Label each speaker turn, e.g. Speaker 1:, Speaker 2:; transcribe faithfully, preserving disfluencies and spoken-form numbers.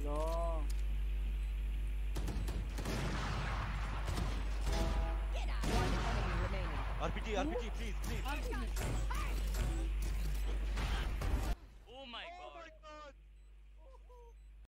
Speaker 1: No.
Speaker 2: One enemy remaining.
Speaker 3: R P G, R P G, please, please.